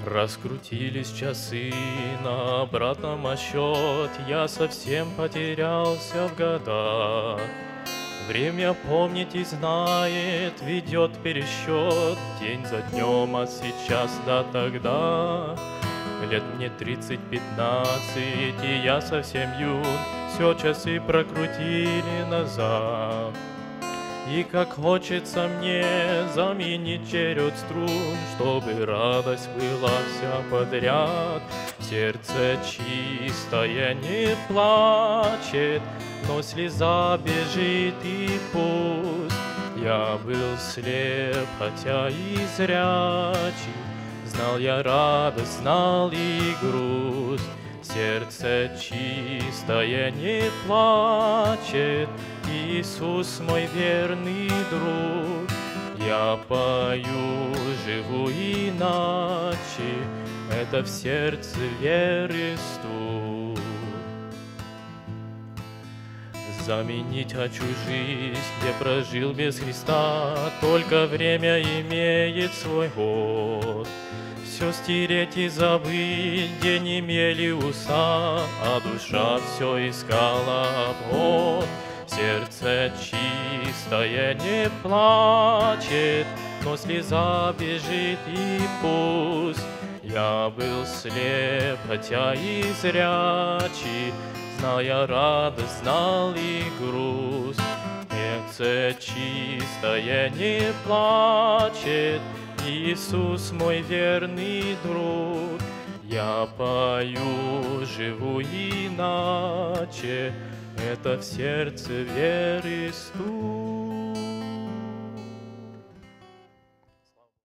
Раскрутились часы на обратном отсчет, я совсем потерялся в годах. Время помнить и знает, ведет пересчет день за днем, от сейчас до тогда. Лет мне 30-15, и я совсем юн, все часы прокрутили назад. И как хочется мне заменить черед струн, чтобы радость была вся подряд. Сердце чистое не плачет, но слеза бежит и пусть. Я был слеп, хотя и зрячий, знал я радость, знал и грусть. Сердце чистое не плачет, Иисус мой верный друг. Я пою, живу иначе, это в сердце веры стук. Заменить хочу жизнь, где прожил без Христа, только время имеет свой ход. Все стереть и забыть, где не имели уста, а душа все искала обход. Сердце чистое не плачет, но слеза бежит и пусть. Я был слеп, хотя и зрячий, знал я радость, знал и грусть. Сердце чистое не плачет, Иисус мой верный друг. Я пою, живу иначе, это в сердце веры стук.